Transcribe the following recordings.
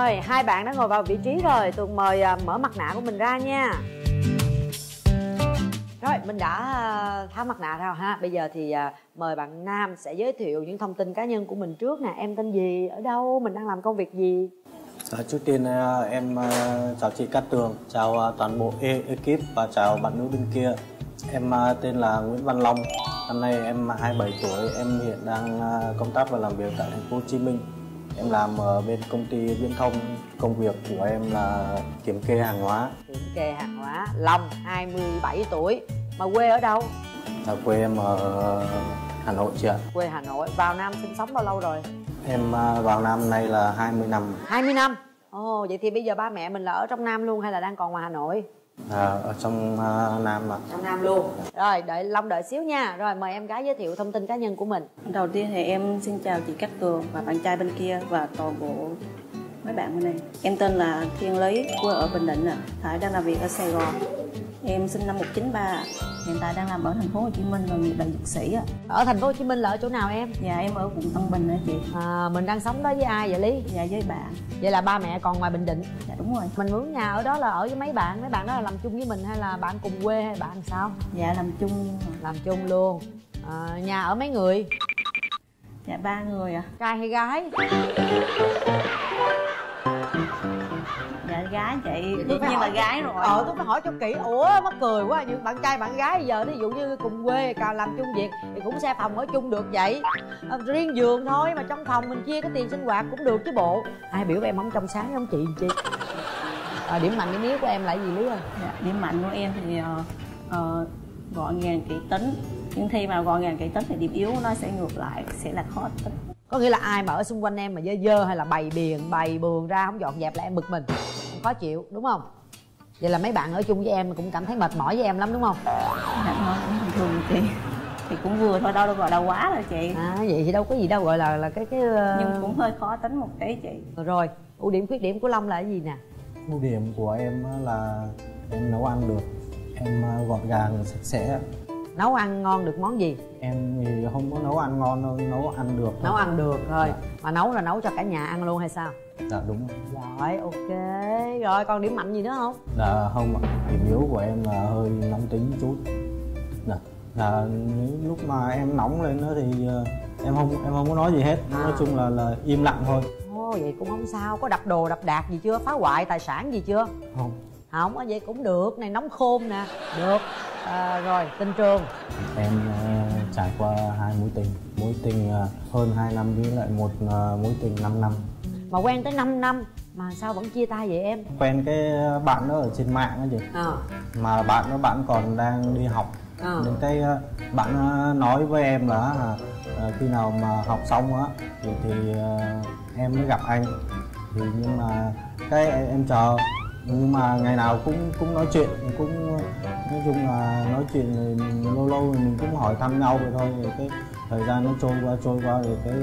Rồi, hai bạn đã ngồi vào vị trí rồi. Tường mời mở mặt nạ của mình ra nha. Rồi, mình đã tháo mặt nạ ra ha. Bây giờ thì mời bạn nam sẽ giới thiệu những thông tin cá nhân của mình trước nè. Em tên gì, ở đâu, mình đang làm công việc gì? Trước tiên em chào chị Cát Tường, chào toàn bộ ekip và chào bạn nữ bên kia. Em tên là Nguyễn Văn Long. Năm nay em 27 tuổi, em hiện đang công tác và làm việc tại thành phố Hồ Chí Minh. Em làm ở bên công ty viễn thông, công việc của em là kiểm kê hàng hóa. Kiểm kê hàng hóa. Long, 27 tuổi. Mà quê ở đâu? Quê em ở Hà Nội chị ạ. Quê Hà Nội. Vào Nam sinh sống bao lâu rồi? Em vào Nam nay là 20 năm. 20 năm? Ồ, vậy thì bây giờ ba mẹ mình là ở trong Nam luôn hay là đang còn ngoài Hà Nội? Ở trong Nam ạ. Trong Nam luôn. Rồi, Long đợi xíu nha. Rồi, mời em gái giới thiệu thông tin cá nhân của mình. Đầu tiên thì em xin chào chị Cát Tường và bạn trai bên kia và toàn bộ mấy bạn bên đây. Em tên là Thiên Lý, quê ở Bình Định, Thái đang làm việc ở Sài Gòn. Em sinh năm 1993, hiện tại đang làm ở thành phố Hồ Chí Minh và nghiệp đại dược sĩ. Ở thành phố Hồ Chí Minh là ở chỗ nào em? Dạ em ở quận Tân Bình đó chị. Mình đang sống đó với ai vậy Lý? Dạ với bạn. Vậy là ba mẹ còn ngoài Bình Định? Dạ đúng rồi. Mình mướn nhà ở đó là ở với mấy bạn đó là làm chung với mình hay là bạn cùng quê hay bạn sao? Dạ làm chung. Làm chung luôn. Nhà ở mấy người? Dạ 3 người ạ. Trai hay gái? Dạ gái chị, tất nhiên là gái rồi. Tôi phải hỏi cho kỹ. Ủa mắc cười quá, như bạn trai bạn gái giờ ví dụ như cùng quê cả làm chung việc thì cũng xe phòng ở chung được vậy. Riêng giường thôi mà trong phòng mình chia cái tiền sinh hoạt cũng được chứ bộ. Ai biểu em không trong sáng giống chị chi? Điểm mạnh điểm yếu của em là gì Lý ơi? Dạ, điểm mạnh của em thì gọn gàng kỹ tính. Nhưng khi mà gọn gàng kỹ tính thì điểm yếu của nó sẽ ngược lại, sẽ là khó tính. Có nghĩa là ai mà ở xung quanh em mà dơ dơ hay là bày bường ra không dọn dẹp là em bực mình, khó chịu đúng không? Vậy là mấy bạn ở chung với em cũng cảm thấy mệt mỏi với em lắm đúng không? Dạ thôi cũng bình thường chị, thì cũng vừa thôi, đâu gọi là quá rồi chị. Vậy thì đâu có gì đâu gọi là cái nhưng cũng hơi khó tính một tí chị. Rồi ưu điểm khuyết điểm của Long là cái gì nè? Ưu điểm của em là em nấu ăn được, em gọn gàng sạch sẽ. Nấu ăn ngon được món gì? Em thì không có nấu ăn ngon đâu, nấu ăn được thôi. Nấu ăn được thôi. Dạ. Mà nấu là nấu cho cả nhà ăn luôn hay sao? Dạ đúng rồi. Rồi ok. Rồi còn điểm mạnh gì nữa không? Dạ không ạ. Điểm yếu của em là hơi nóng tính chút. Dạ lúc mà em nóng lên đó thì em không có nói gì hết. Nói chung là im lặng thôi. Vậy cũng không sao. Có đập đồ đập đạc gì chưa? Phá hoại tài sản gì chưa? Không, vậy cũng được. Này nóng khôn nè. Được. Rồi tình trường. Em trải qua 2 mối tình. Mối tình hơn 2 năm với lại một mối tình 5 năm. Mà quen tới 5 năm mà sao vẫn chia tay vậy em? Quen cái bạn đó ở trên mạng đó chị. Mà bạn đó bạn còn đang đi học. Đến cái bạn nói với em là khi nào mà học xong á thì em mới gặp anh. Thì nhưng mà cái em chờ, nhưng mà ngày nào cũng nói chuyện, cũng nói chung là nói chuyện rồi lâu lâu mình cũng hỏi thăm nhau vậy thôi. Rồi cái thời gian nó trôi qua rồi cái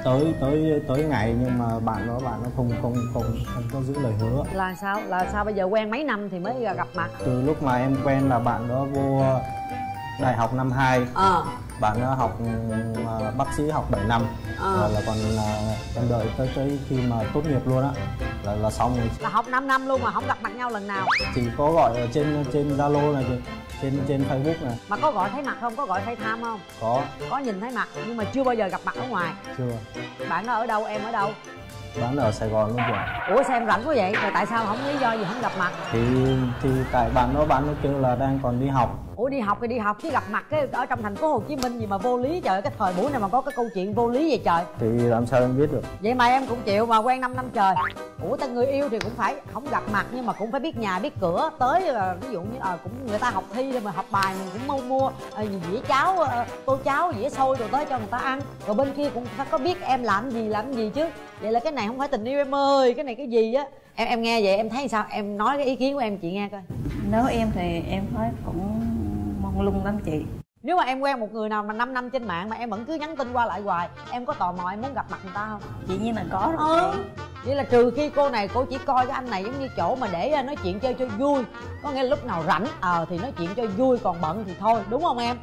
tới ngày nhưng mà bạn đó không có giữ lời hứa. Là sao bây giờ quen mấy năm thì mới gặp mặt? Từ lúc mà em quen là bạn đó vô đại học năm 2. Bạn đó học bác sĩ học 7 năm. Là còn em đợi tới khi mà tốt nghiệp luôn á là xong rồi. Là học 5 năm luôn mà không gặp mặt nhau lần nào? Chỉ có gọi ở trên Zalo này, trên Facebook này. Mà có gọi thấy mặt không? Có gọi FaceTime không? Có nhìn thấy mặt nhưng mà chưa bao giờ gặp mặt ở ngoài? Chưa. Bạn đó ở đâu, em ở đâu? Bạn ở Sài Gòn luôn kìa. Ủa sao em rảnh quá vậy? Rồi tại sao không lý do gì không gặp mặt? Thì tại bạn nó kêu là đang còn đi học. Ủa đi học thì đi học chứ gặp mặt cái ở trong thành phố Hồ Chí Minh gì mà vô lý trời. Cái thời buổi này mà có cái câu chuyện vô lý vậy trời. Thì làm sao em biết được? Vậy mà em cũng chịu mà quen 5 năm trời. Ủa ta người yêu thì cũng phải không gặp mặt nhưng mà cũng phải biết nhà biết cửa. Tới ví dụ như cũng người ta học thi rồi mà học bài mình cũng mua dĩa cháo, tô cháo, dĩa xôi rồi tới cho người ta ăn. Rồi bên kia cũng phải có biết em làm gì chứ. Vậy là cái này không phải tình yêu em ơi, cái này cái gì á. Em nghe vậy em thấy sao? Em nói cái ý kiến của em chị nghe coi. Nếu em thì em thấy cũng mong lung lắm chị. Nếu mà em quen một người nào mà 5 năm trên mạng mà em vẫn cứ nhắn tin qua lại hoài, em có tò mò em muốn gặp mặt người ta không? Dĩ nhiên là có rồi chị. Vậy là trừ khi cô này cô chỉ coi cái anh này giống như chỗ mà để nói chuyện chơi cho vui. Có nghĩa là lúc nào rảnh thì nói chuyện cho vui, còn bận thì thôi, đúng không em?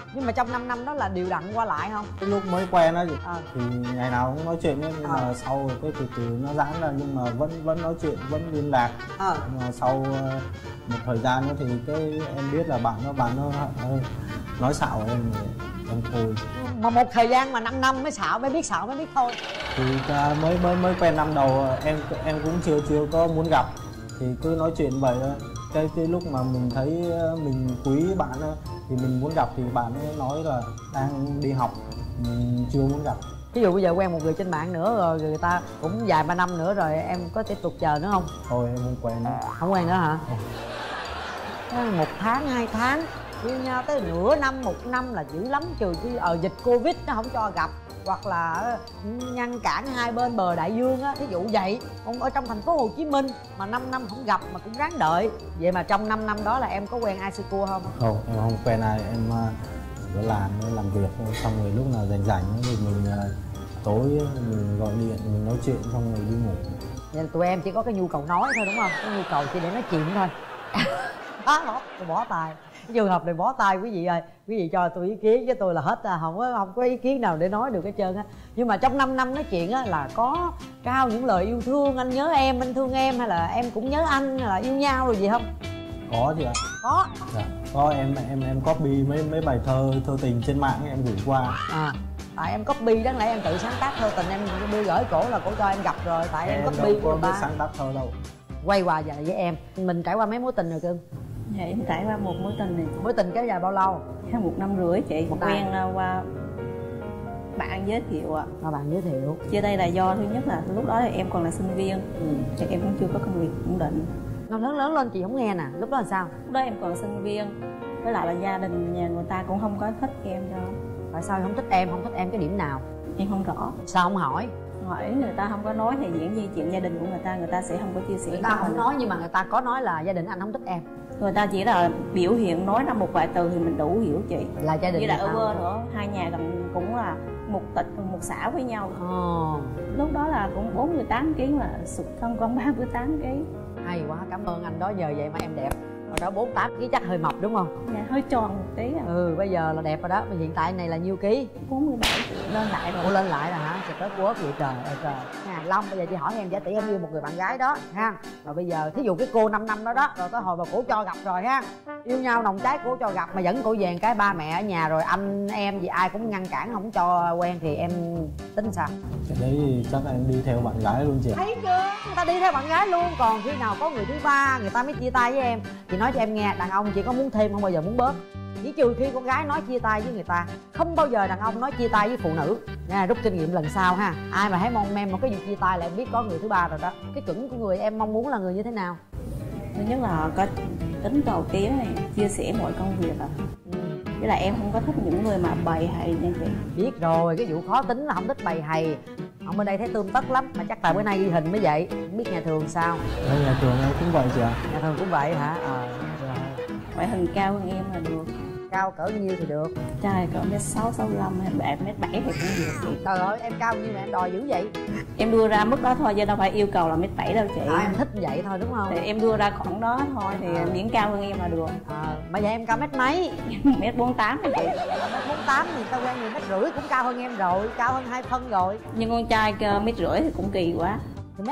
Nhưng mà trong 5 năm đó là đều đặn qua lại không? Lúc mới quen á thì ngày nào cũng nói chuyện ấy, nhưng mà sau rồi cái từ nó giãn ra, nhưng mà vẫn nói chuyện, vẫn liên lạc. Nhưng mà sau một thời gian nữa thì cái em biết là bạn nó nói xạo em thôi. Mà một thời gian mà 5 năm mới xạo mới biết thôi. Thì mới quen năm đầu em cũng chưa có muốn gặp, thì cứ nói chuyện vậy thôi. Cái lúc mà mình thấy mình quý bạn thì mình muốn gặp, thì bạn ấy nói là đang đi học, mình chưa muốn gặp. Ví dụ bây giờ quen một người trên mạng nữa rồi, người ta cũng vài ba năm nữa rồi, em có tiếp tục chờ nữa không? Thôi em không quen nữa. Không quen nữa hả? 1 tháng 2 tháng yêu nhau tới nửa năm 1 năm là dữ lắm, trừ khi dịch Covid nó không cho gặp, hoặc là ngăn cản hai bên bờ đại dương á, thí dụ vậy. Còn ở trong thành phố Hồ Chí Minh mà 5 năm không gặp mà cũng ráng đợi. Vậy mà trong 5 năm đó là em có quen ai xưa cua không? Không, em không quen ai, em có làm việc, xong rồi lúc nào rảnh thì mình tối mình gọi điện, mình nói chuyện xong rồi đi ngủ. Nên tụi em chỉ có cái nhu cầu nói thôi đúng không? Cái nhu cầu chỉ để nói chuyện thôi. Đó, tôi bỏ tài. Cái trường hợp này bỏ tay quý vị ơi, quý vị cho tôi ý kiến chứ tôi là hết, không có ý kiến nào để nói được hết trơn á. Nhưng mà trong 5 năm nói chuyện á là có trao những lời yêu thương, anh nhớ em, anh thương em, hay là em cũng nhớ anh, hay là yêu nhau rồi gì không? Có chị ạ. Có. Dạ. Có, em copy mấy bài thơ tình trên mạng em gửi qua. Tại em copy, đáng lẽ em tự sáng tác thơ tình em đưa gửi cổ là cổ cho em gặp rồi, tại em copy của người ta. Sáng tác thơ đâu. Quay qua giờ với em, mình trải qua mấy mối tình rồi cưng? Dạ em trải qua một mối tình này. Mối tình kéo dài bao lâu? 1 năm rưỡi chị. Quen qua bạn giới thiệu ạ. Bạn giới thiệu. Chia đây là do thứ nhất là lúc đó thì em còn là sinh viên, thì em cũng chưa có công việc ổn định. Nó lớn lên chị không nghe nè, lúc đó là sao? Lúc đó em còn sinh viên, với lại là gia đình nhà người ta cũng không có thích em cho. Tại sao không thích em? Không thích em cái điểm nào? Em không rõ. Sao không hỏi? Hỏi người ta không có nói thì diễn gì chuyện gia đình của người ta sẽ không có chia sẻ. Người ta không nói, nhưng mà người ta có nói là gia đình anh không thích em. Người ta chỉ là biểu hiện nói ra một vài từ thì mình đủ hiểu chị. Là gia đình. Với lại ở quê nữa, hai nhà gần cũng là một tịch một xã với nhau. Lúc đó là cũng 48 kg mà sụt thân con 38 kg. Hay quá, cảm ơn anh đó, nhờ vậy mà em đẹp. Hồi đó 48 kg chắc hơi mập đúng không? Dạ, hơi tròn một tí à. Bây giờ là đẹp rồi đó. Mà hiện tại này là nhiêu ký? 47. Lên lại rồi. Lên lại rồi hả? Trời tới quốc vậy trời ơi trời. Long, bây giờ chị hỏi em, giả tỷ em yêu một người bạn gái đó ha. Rồi bây giờ thí dụ cái cô 5 năm đó đó, rồi tới hồi mà cổ cho gặp rồi ha, yêu nhau nồng cháy, cổ cho gặp mà dẫn cổ về cái ba mẹ ở nhà rồi anh em gì ai cũng ngăn cản không cho quen, thì em tính sao? Cái đấy chắc là em đi theo bạn gái luôn chị. Thấy chưa, người ta đi theo bạn gái luôn. Còn khi nào có người thứ ba người ta mới chia tay với em. Chị nói cho em nghe, đàn ông chỉ có muốn thêm không bao giờ muốn bớt. Chỉ trừ khi con gái nói chia tay với người ta, không bao giờ đàn ông nói chia tay với phụ nữ nha. Rút kinh nghiệm lần sau ha. Ai mà thấy mong em một cái việc chia tay là em biết có người thứ ba rồi đó. Cái chuẩn của người em mong muốn là người như thế nào? Thứ nhất là có tính cầu tiến này, chia sẻ mọi công việc à. Với lại em không có thích những người mà bày hay nha chị. Biết rồi, cái vụ khó tính là không thích bày hay. Ông bên đây thấy tươm tất lắm, mà chắc là bữa nay ghi hình mới vậy. Không biết nhà thường sao? Nhà thường em cũng vậy chị ạ. Nhà thường cũng vậy hả? Rồi. Ngoại hình cao hơn em là được. Cao cỡ nhiêu thì được? Trai cỡ 1m6, 65 hay 1m7 thì cũng được chị. Trời ơi, em cao nhiêu mà em đòi dữ vậy? Em đưa ra mức đó thôi chứ đâu phải yêu cầu là 1m7 đâu chị. Em thích vậy thôi đúng không? Thì em đưa ra khoảng đó thôi thì miễn cao hơn em là được. Mà vậy em cao mét mấy? 1m48 rồi chị. 1m48 thì tao quen người 1m50 cũng cao hơn em rồi, cao hơn 2 phân rồi. Nhưng con trai 1m50 thì cũng kỳ quá. Thì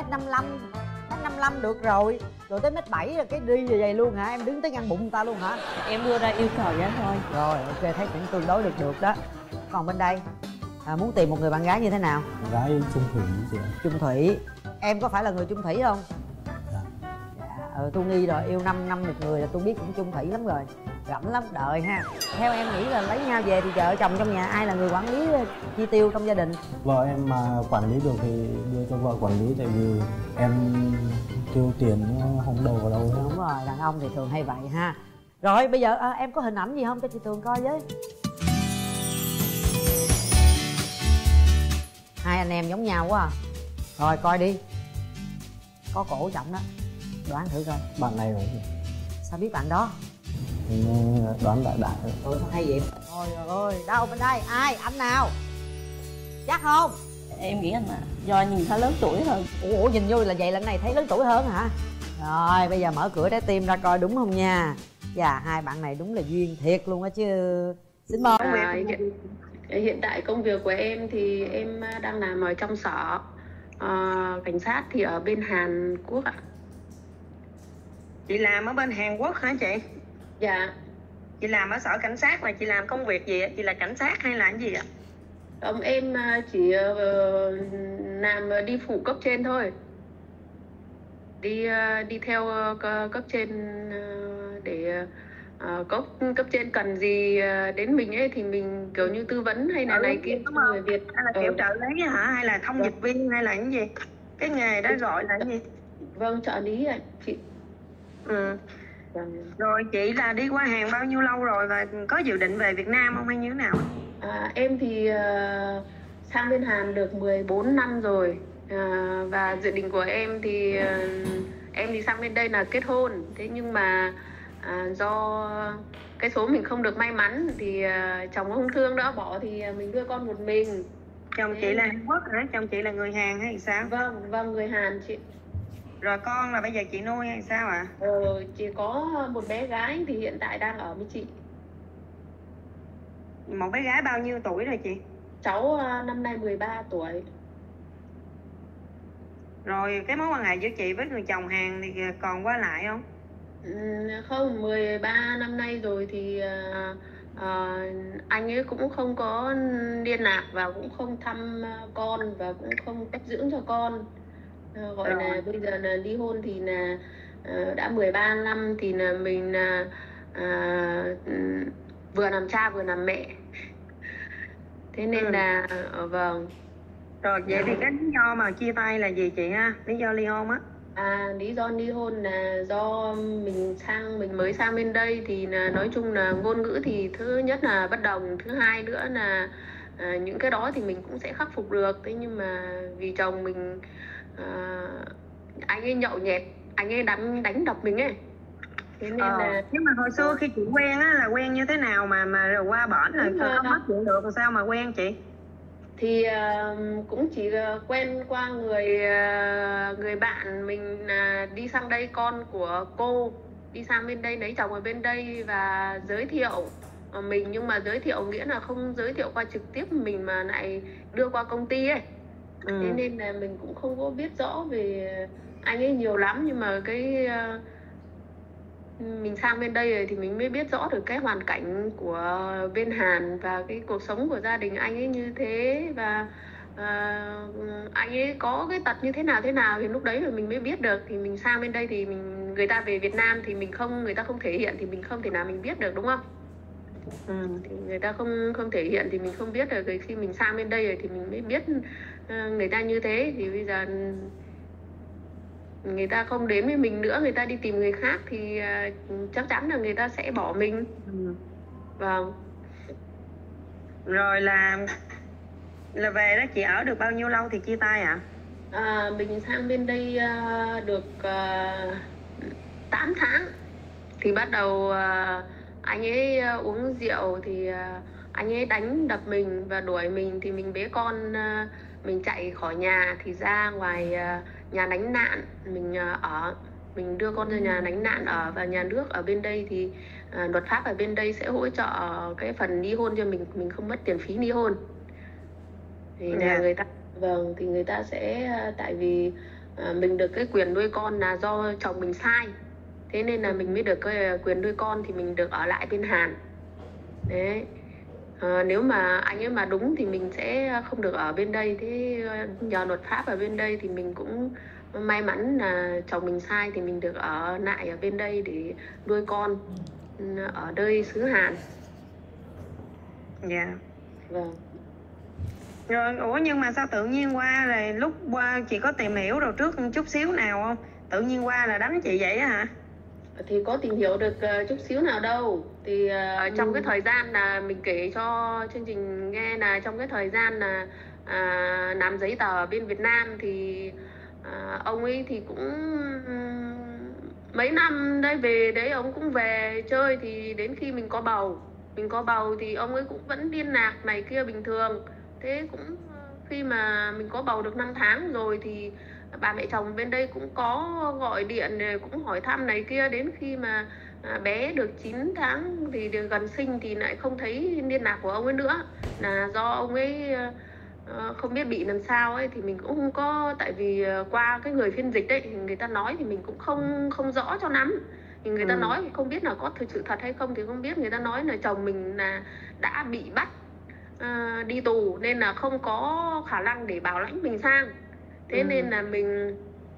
1m55 được rồi. Rồi tới 1m7 rồi cái đi về vậy luôn hả? Em đứng tới ngăn bụng người ta luôn hả? Em đưa ra yêu cầu vậy thôi. Rồi ok, thấy cũng tương đối được đó. Còn bên đây muốn tìm một người bạn gái như thế nào? Bạn gái chung thủy chị ạ. Chung thủy. Em có phải là người chung thủy không? Dạ. Tôi nghi rồi, yêu 5 năm một người là tôi biết cũng chung thủy lắm rồi. Rảnh lắm, đợi ha. Theo em nghĩ là lấy nhau về thì vợ chồng trong nhà ai là người quản lý chi tiêu trong gia đình? Vợ em mà quản lý được thì đưa cho vợ quản lý, tại vì em tiêu tiền không đâu vào đâu hết. Đúng rồi, đàn ông thì thường hay vậy ha. Rồi bây giờ em có hình ảnh gì không cho chị Tường coi với? Hai anh em giống nhau quá à. Rồi coi đi. Có cổ trọng đó. Đoán thử coi. Bạn này rồi. Sao biết bạn đó? Đoán đại. Sao hay vậy? Ôi ơi, đâu bên đây? Ai? Anh nào? Chắc không? Em nghĩ là do nhìn thấy lớn tuổi thôi. Ủa nhìn vô là vậy, lần này thấy lớn tuổi hơn hả? Rồi bây giờ mở cửa trái tim ra coi đúng không nha. Dạ hai bạn này đúng là duyên thiệt luôn á chứ. Xin mời. Hiện tại công việc của em thì em đang làm ở trong sở cảnh sát thì ở bên Hàn Quốc ạ. Chị làm ở bên Hàn Quốc hả chị? Dạ. Chị làm ở sở cảnh sát là chị làm công việc gì ạ? Chị là cảnh sát hay là cái gì ạ? Không, em chỉ làm đi phụ cấp trên thôi. Đi theo cấp trên để cấp trên cần gì đến mình ấy thì mình kiểu như tư vấn hay là này kia cho người Việt. Hay là kiểu trợ lý hả? Hay là thông dịch viên hay là cái gì? Cái nghề đó gọi là cái gì? Vâng, trợ lý ạ chị. Rồi chị là đi qua Hàn bao nhiêu lâu rồi và có dự định về Việt Nam không hay như thế nào? Em thì sang bên Hàn được 14 năm rồi. Và dự định của em thì em đi sang bên đây là kết hôn. Thế nhưng mà do cái số mình không được may mắn thì chồng không thương đỡ bỏ thì mình đưa con một mình. Chồng chị là Hàn Quốc hả? Chồng chị là người Hàn hay sao? Vâng, người Hàn chị. Rồi con là bây giờ chị nuôi hay sao ạ? Chị có một bé gái thì hiện tại đang ở với chị. Một bé gái bao nhiêu tuổi rồi chị? Cháu năm nay 13 tuổi. Rồi cái mối quan hệ giữa chị với người chồng Hàn thì còn qua lại không? Không, 13 năm nay rồi thì anh ấy cũng không có liên lạc và cũng không thăm con và cũng không cấp dưỡng cho con. Gọi là bây giờ là ly hôn thì là đã 13 năm thì là mình vừa làm cha vừa làm mẹ. Thế nên là vâng. Rồi vậy thì cái lý do mà chia tay là gì chị ha? Lý do ly hôn á? Lý do ly hôn là do mình mới sang bên đây thì là nói chung là ngôn ngữ thì thứ nhất là bất đồng, thứ hai nữa là những cái đó thì mình cũng sẽ khắc phục được. Thế nhưng mà vì chồng mình anh ấy nhậu nhẹt, anh ấy đánh đập mình ấy. Thế nên là nhưng mà hồi xưa khi chị quen á là quen như thế nào mà rồi qua bển là không nói chuyện được, sao mà quen chị? Thì cũng chỉ quen qua người bạn mình đi sang đây, con của cô đi sang bên đây lấy chồng ở bên đây và giới thiệu mình, nhưng mà giới thiệu nghĩa là không giới thiệu qua trực tiếp mình mà lại đưa qua công ty ấy. Thế nên là mình cũng không có biết rõ về anh ấy nhiều lắm, nhưng mà cái mình sang bên đây rồi thì mình mới biết rõ được cái hoàn cảnh của bên Hàn và cái cuộc sống của gia đình anh ấy như thế, và anh ấy có cái tật như thế nào thì lúc đấy rồi mình mới biết được. Thì mình sang bên đây thì người ta về Việt Nam thì người ta không thể hiện thì mình không thể nào mình biết được, đúng không? Thì người ta không thể hiện thì mình không biết được. Rồi khi mình sang bên đây rồi thì mình mới biết người ta như thế. Thì bây giờ người ta không đến với mình nữa, người ta đi tìm người khác thì chắc chắn là người ta sẽ bỏ mình. Vâng. Rồi là về đó chị ở được bao nhiêu lâu thì chia tay ạ? Mình sang bên đây được 8 tháng thì bắt đầu anh ấy uống rượu thì anh ấy đánh đập mình và đuổi mình. Thì mình bế con, mình chạy khỏi nhà thì ra ngoài nhà lánh nạn mình đưa con ra nhà lánh nạn ở. Và nhà nước ở bên đây thì luật pháp ở bên đây sẽ hỗ trợ cái phần ly hôn cho mình không mất tiền phí ly hôn. Thì là người ta sẽ tại vì mình được cái quyền nuôi con là do chồng mình sai, thế nên là mình mới được cái quyền nuôi con thì mình được ở lại bên Hàn đấy. Nếu mà anh ấy mà đúng thì mình sẽ không được ở bên đây. Thế nhờ luật pháp ở bên đây thì mình cũng may mắn là chồng mình sai thì mình được ở lại ở bên đây để nuôi con ở đây xứ Hàn. Dạ. Vâng. Rồi nhưng mà sao tự nhiên qua rồi lúc qua chị có tìm hiểu rồi trước chút xíu nào không? Tự nhiên qua là đánh chị vậy hả? Thì có tìm hiểu được chút xíu nào đâu. Thì trong cái thời gian là mình kể cho chương trình nghe là trong cái thời gian là làm giấy tờ ở bên Việt Nam thì ông ấy thì cũng mấy năm đấy về đấy ông cũng về chơi. Thì đến khi mình có bầu thì ông ấy cũng vẫn liên lạc này kia bình thường. Thế cũng khi mà mình có bầu được 5 tháng rồi thì bà mẹ chồng bên đây cũng có gọi điện cũng hỏi thăm này kia. Đến khi mà bé được 9 tháng thì được gần sinh thì lại không thấy liên lạc của ông ấy nữa, là do ông ấy không biết bị làm sao ấy, thì mình cũng không có, tại vì qua cái người phiên dịch đấy thì người ta nói thì mình cũng không rõ cho lắm, thì người ta nói thì không biết là có thực sự thật hay không thì không biết. Người ta nói là chồng mình là đã bị bắt đi tù nên là không có khả năng để bảo lãnh mình sang, thế nên là mình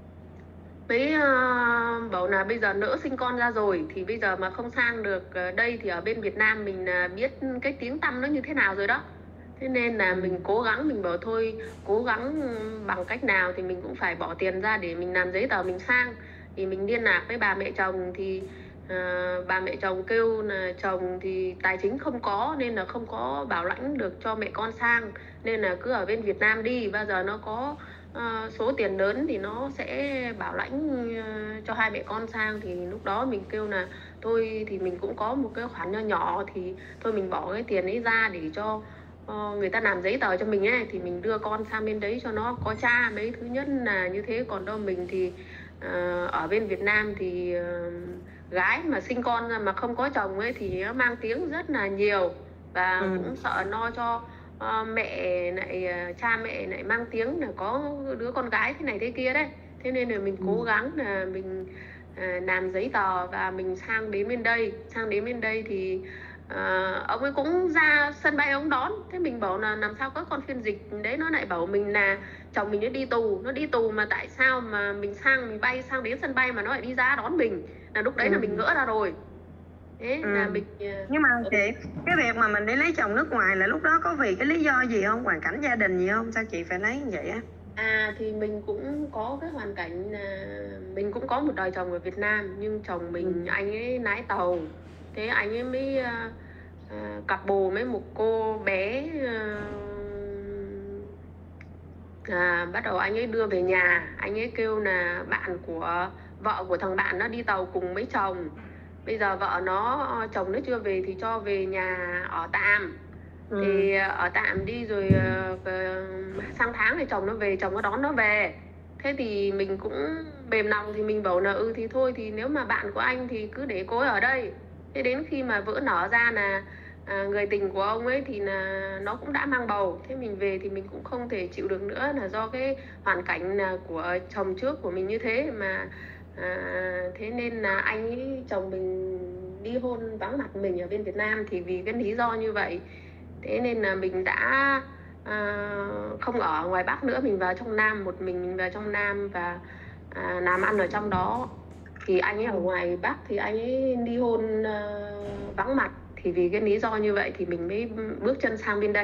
mới bảo là bây giờ nỡ sinh con ra rồi thì bây giờ mà không sang được đây thì ở bên Việt Nam mình biết cái tiếng tăm nó như thế nào rồi đó. Thế nên là mình cố gắng, mình bảo thôi cố gắng bằng cách nào thì mình cũng phải bỏ tiền ra để mình làm giấy tờ mình sang. Thì mình liên lạc với bà mẹ chồng thì bà mẹ chồng kêu là chồng thì tài chính không có nên là không có bảo lãnh được cho mẹ con sang, nên là cứ ở bên Việt Nam đi, bao giờ nó có số tiền lớn thì nó sẽ bảo lãnh cho hai mẹ con sang. Thì lúc đó mình kêu là thôi thì mình cũng có một cái khoản nho nhỏ thì thôi mình bỏ cái tiền ấy ra để cho người ta làm giấy tờ cho mình ấy, thì mình đưa con sang bên đấy cho nó có cha mấy thứ nhất là như thế. Còn đâu mình thì ở bên Việt Nam thì gái mà sinh con ra mà không có chồng ấy thì nó mang tiếng rất là nhiều, và cũng sợ lo cho mẹ lại cha mẹ lại mang tiếng là có đứa con gái thế này thế kia đấy. Thế nên là mình cố gắng là mình làm giấy tờ và mình sang đến bên đây thì ông ấy cũng ra sân bay ông đón. Thế mình bảo là làm sao có con phiên dịch đấy nó lại bảo mình là chồng mình nó đi tù mà tại sao mà mình bay sang đến sân bay mà nó lại đi ra đón mình. Là lúc đấy là mình ngỡ ra rồi. Thế là mình nhưng mà chị, cái việc mà mình đi lấy chồng nước ngoài là lúc đó có vì cái lý do gì không, hoàn cảnh gia đình gì không, sao chị phải lấy như vậy á? Thì mình cũng có cái hoàn cảnh là mình cũng có một đời chồng ở Việt Nam, nhưng chồng mình anh ấy lái tàu, thế anh ấy mới cặp bồ với một cô bé, bắt đầu anh ấy đưa về nhà. Anh ấy kêu là bạn của vợ của thằng bạn nó đi tàu cùng với chồng, bây giờ vợ nó chồng nó chưa về thì cho về nhà ở tạm. Thì ở tạm đi rồi sang tháng thì chồng nó về, chồng nó đón nó về. Thế thì mình cũng mềm lòng thì mình bảo là thì thôi thì nếu mà bạn của anh thì cứ để cô ấy ở đây. Thế đến khi mà vỡ nở ra là người tình của ông ấy thì là nó cũng đã mang bầu. Thế mình về thì mình cũng không thể chịu được nữa, là do cái hoàn cảnh của chồng trước của mình như thế mà thế nên là anh ấy, chồng mình ly hôn vắng mặt mình ở bên Việt Nam thì vì cái lý do như vậy. Thế nên là mình đã không ở ngoài Bắc nữa, mình vào trong Nam, một mình vào trong Nam và làm ăn ở trong đó. Thì anh ấy ở ngoài Bắc thì anh ấy ly hôn vắng mặt, thì vì cái lý do như vậy thì mình mới bước chân sang bên đây.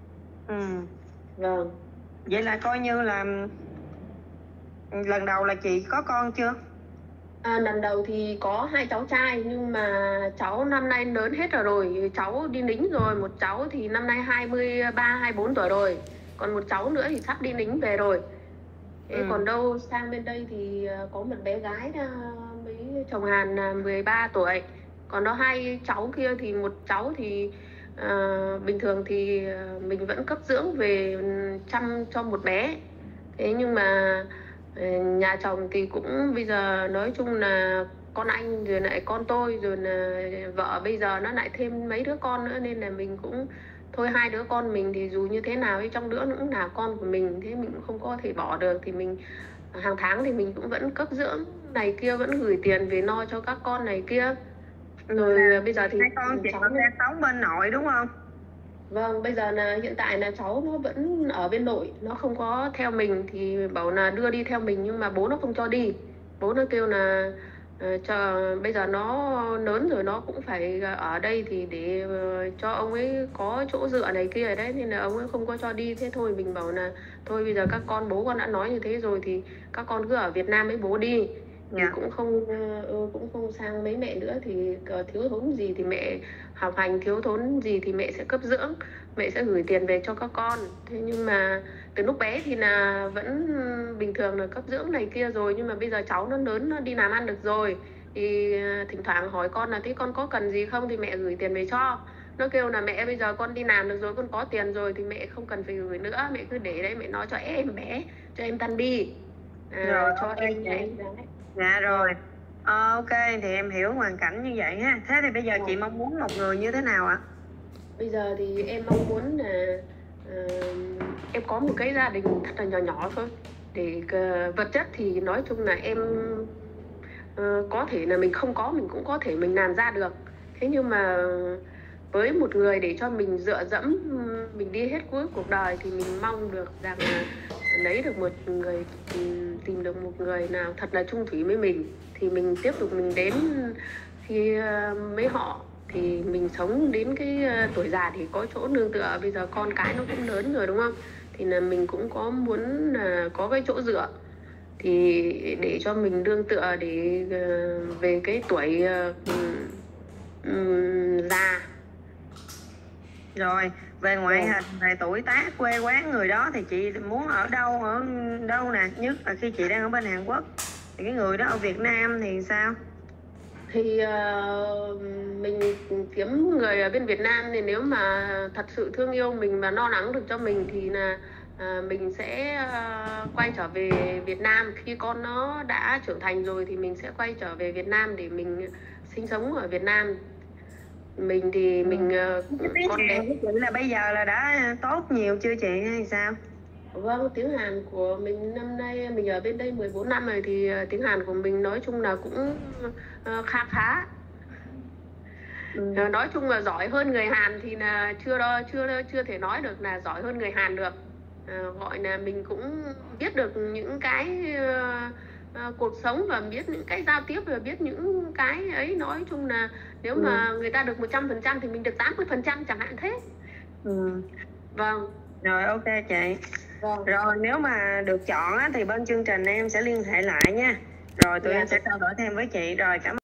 Vâng. Vậy là coi như là lần đầu là chị có con chưa? Lần đầu thì có 2 cháu trai, nhưng mà cháu năm nay lớn hết rồi, cháu đi lính rồi. Một cháu thì năm nay 23, 24 tuổi rồi, còn một cháu nữa thì sắp đi lính về rồi. Thế còn đâu sang bên đây thì có một bé gái với chồng Hàn là 13 tuổi. Còn đó 2 cháu kia thì một cháu thì bình thường thì mình vẫn cấp dưỡng về chăm cho một bé. Thế nhưng mà nhà chồng thì cũng bây giờ nói chung là con anh rồi lại con tôi rồi là vợ bây giờ nó lại thêm mấy đứa con nữa, nên là mình cũng thôi 2 đứa con mình thì dù như thế nào thì trong nữa nó cũng là con của mình, thế mình cũng không có thể bỏ được. Thì mình hàng tháng thì mình cũng vẫn cấp dưỡng này kia, vẫn gửi tiền về lo cho các con này kia. Rồi bây giờ thì 2 con chị còn đang sống bên nội đúng không? Vâng, bây giờ là hiện tại là cháu nó vẫn ở bên nội, nó không có theo mình. Thì bảo là đưa đi theo mình nhưng mà bố nó không cho đi. Bố nó kêu là bây giờ nó lớn rồi, nó cũng phải ở đây thì để cho ông ấy có chỗ dựa này kia ở đấy, nên là ông ấy không có cho đi. Thế thôi mình bảo là thôi bây giờ các con, bố con đã nói như thế rồi thì các con cứ ở Việt Nam với bố đi. Thì cũng không sang mấy mẹ nữa, thì thiếu thốn gì thì mẹ học hành, thiếu thốn gì thì mẹ sẽ cấp dưỡng, mẹ sẽ gửi tiền về cho các con. Thế nhưng mà từ lúc bé thì là vẫn bình thường là cấp dưỡng này kia rồi, nhưng mà bây giờ cháu nó lớn, nó đi làm ăn được rồi thì thỉnh thoảng hỏi con là thế con có cần gì không thì mẹ gửi tiền về cho. Nó kêu là mẹ bây giờ con đi làm được rồi, con có tiền rồi thì mẹ không cần phải gửi nữa, mẹ cứ để đấy mẹ nói cho em bé, cho em Tan Bi, cho em này. Dạ rồi. Ok, thì em hiểu hoàn cảnh như vậy ha. Thế thì bây giờ chị mong muốn một người như thế nào ạ? Bây giờ thì em mong muốn là em có một cái gia đình thật là nhỏ nhỏ thôi. Để vật chất thì nói chung là em có thể là mình không có, mình cũng có thể mình làm ra được. Thế nhưng mà với một người để cho mình dựa dẫm, mình đi hết cuối cuộc đời, thì mình mong được rằng là lấy được một người, tìm được một người nào thật là chung thủy với mình, thì mình tiếp tục mình đến khi với họ, thì mình sống đến cái tuổi già thì có chỗ nương tựa. Bây giờ con cái nó cũng lớn rồi đúng không, thì là mình cũng có muốn là có cái chỗ dựa, thì để cho mình nương tựa để về cái tuổi già. Rồi, về ngoại hình, về tuổi tác, quê quán người đó thì chị muốn ở đâu nè? Nhất là khi chị đang ở bên Hàn Quốc, thì cái người đó ở Việt Nam thì sao? Thì mình kiếm người ở bên Việt Nam, thì nếu mà thật sự thương yêu mình và lo lắng được cho mình thì là mình sẽ quay trở về Việt Nam. Khi con nó đã trưởng thành rồi thì mình sẽ quay trở về Việt Nam để mình sinh sống ở Việt Nam. Mình thì mình con đẹp của chị là bây giờ là đã tốt nhiều chưa chị hay sao? Vâng, tiếng Hàn của mình năm nay mình ở bên đây 14 năm rồi, thì tiếng Hàn của mình nói chung là cũng khá khá. Nói chung là giỏi hơn người Hàn thì là chưa thể nói được là giỏi hơn người Hàn được. Gọi là mình cũng biết được những cái cuộc sống và biết những cái giao tiếp và biết những cái ấy. Nói chung là nếu mà người ta được 100% thì mình được 80% chẳng hạn thế. Vâng. Rồi, ok chị. Vâng. Rồi nếu mà được chọn á, thì bên chương trình em sẽ liên hệ lại nha. Rồi tụi em sẽ trao đổi thêm với chị. Rồi cảm ơn.